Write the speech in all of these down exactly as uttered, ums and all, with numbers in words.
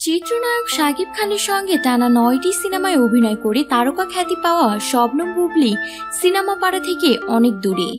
চিত্রনায়ক শাকিব খানের সঙ্গে টানা নয়টি সিনেমায় অভিনয় করে তারকা খ্যাতি পাওয়া শবনম বুবলি সিনেমা পাড়া থেকে অনেক দূরে।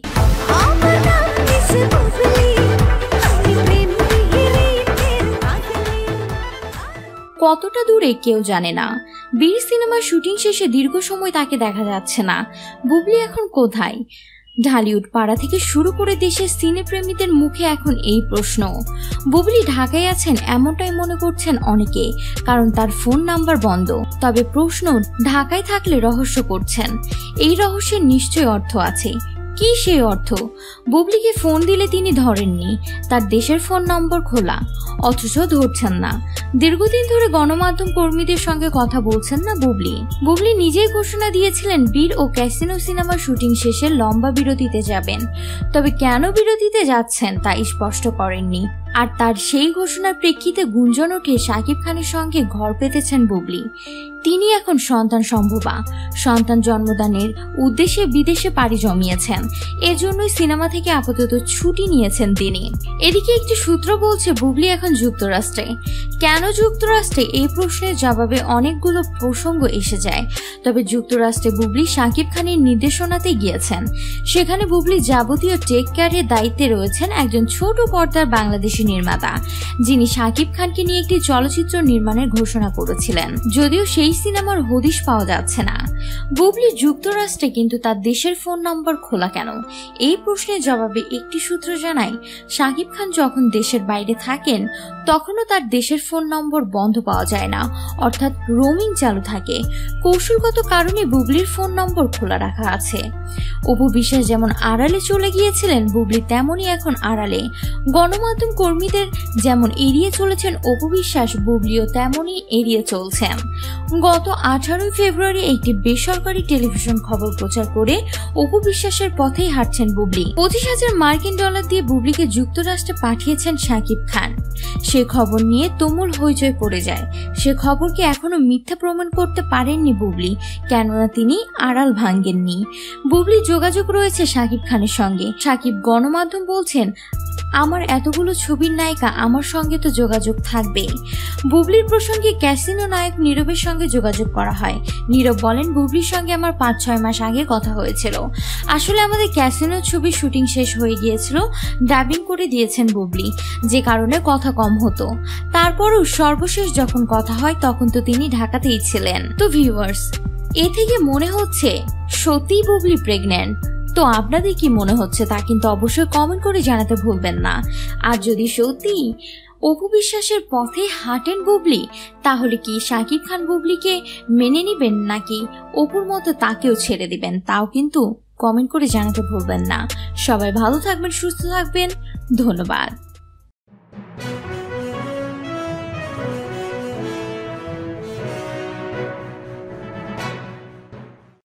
কতটা দূরে কেউ জানে না। বীর সিনেমার শুটিং শেষে দীর্ঘ সময় তাকে দেখা যাচ্ছে না। বুবলি এখন কোথায়? ঢালিউড পাড়া থেকে শুরু করে দেশের সিনেপ্রেমীদের মুখে এখন এই প্রশ্ন। বুবলি ঢাকায় আছেন এমনটাই মনে করছেন অনেকে, কারণ তার ফোন নাম্বার বন্ধ। তবে প্রশ্ন, ঢাকায় থাকলে রহস্য করছেন। এই রহস্যের নিশ্চয় অর্থ আছে। কি সেই অর্থ? বুবলিকে ফোন দিলে তিনি ধরেননি, তার দেশের ফোন নম্বর খোলা, অথচ ধরছেন না। দীর্ঘদিন ধরে গণমাধ্যম কর্মীদের সঙ্গে কথা বলছেন না বুবলি। বুবলি নিজেই ঘোষণা দিয়েছিলেন বীর ও ক্যাসিনো সিনেমার শুটিং শেষে লম্বা বিরতিতে যাবেন। তবে কেন বিরতিতে যাচ্ছেন তা স্পষ্ট করেননি। আর তার সেই ঘোষণার প্রেক্ষিতে গুঞ্জন ওঠে শাকিব খানের সঙ্গে ঘর পেতেছেন বুবলি। তিনি এখন সন্তান সম্ভবা, সন্তান জন্মদানের উদ্দেশ্যে বিদেশে পাড়ি জমিয়েছেন। এজন্যই সিনেমা থেকে আপাতত ছুটি নিয়েছেন তিনি। এদিকে একটি সূত্র বলছে বুবলি এখন যুক্তরাষ্ট্রে। কেন যুক্তরাষ্ট্রে? এই প্রশ্নের জবাবে অনেকগুলো প্রসঙ্গ এসে যায়। তবে যুক্তরাষ্ট্রে বুবলি শাকিব খানের নির্দেশনাতে গিয়েছেন। সেখানে বুবলি যাবতীয় টেক কেয়ারের দায়িত্বে রয়েছেন একজন ছোট পর্দার বাংলাদেশি নির্মাতা, যিনি শাকিব খানকে নিয়ে একটি চলচ্চিত্র নির্মাণের ঘোষণা করেছিলেন। যদিও সেই সিনেমার হদিশ পাওয়া যাচ্ছে না। বুবলি যুক্তরাষ্ট্রে, কিন্তু তার দেশের ফোন নম্বর খোলা কেন? এই প্রশ্নের জবাবে একটি সূত্র জানায়, শাকিব খান যখন দেশের বাইরে থাকেন তখনও তার দেশের ফোন নম্বর বন্ধ পাওয়া যায় না, অর্থাৎ রোমিং চালু থাকে। কৌশলগত কারণে বুবলির ফোন নম্বর খোলা রাখা আছে। অপু বিশ্বাস যেমন আড়ালে চলে গিয়েছিলেন, বুবলি তেমনই এখন আড়ালে। গণমাধ্যম কর্মীদের যেমন এড়িয়ে চলেছেন অপু বিশ্বাস, বুবলিও তেমনই এড়িয়ে চলছেন। গত আঠারোই ফেব্রুয়ারি একটি বেসরকারি টেলিভিশন খবর প্রচার করে অপু বিশ্বাসের পথেই হাঁটছেন বুবলি। পঁচিশ হাজার মার্কিন ডলার দিয়ে বুবলিকে যুক্তরাষ্ট্রে পাঠিয়েছেন শাকিব খান। সে খবর নিয়ে তুমুল হইচই পড়ে যায়। সে খবরকে এখনো মিথ্যা প্রমাণ করতে পারেননি বুবলি, কেননা তিনি আড়াল ভাঙ্গেননি। বুবলি যোগাযোগ রয়েছে শাকিব খানের সঙ্গে। শাকিব গণমাধ্যম বলছেন, আমার এতগুলো ছবির নায়িকা, আমার সঙ্গে তো যোগাযোগ থাকবেই। বুবলির প্রসঙ্গে ক্যাসিনো নায়ক নীরবের সঙ্গে যোগাযোগ করা হয়। নীরব বলেন, বুবলির সঙ্গে আমার পাঁচ ছয় মাস আগে কথা হয়েছিল। আসলে আমাদের ক্যাসিনো ছবির শুটিং শেষ হয়ে গিয়েছিল, ডাবিং করে দিয়েছেন বুবলি, যে কারণে কথা কম হতো। তারপরও সর্বশেষ যখন কথা হয় তখন তো তিনি ঢাকাতেই ছিলেন। তো ভিউয়ার্স, এ থেকে মনে হচ্ছে সত্যিই বুবলি প্রেগন্যান্ট। তো আপনাদের কি মনে হচ্ছে তা কিন্তু অবশ্যই কমেন্ট করে জানাতে ভুলবেন না। আর যদি সত্যি অপু বিশ্বাসের পথে হাঁটেন বুবলি, তাহলে কি শাকিব খান বুবলিকে মেনে নিবেন, নাকি অপুর মতো তাকেও ছেড়ে দিবেন? তাও কিন্তু কমেন্ট করে জানাতে ভুলবেন না। সবাই ভালো থাকবেন, সুস্থ থাকবেন। ধন্যবাদ।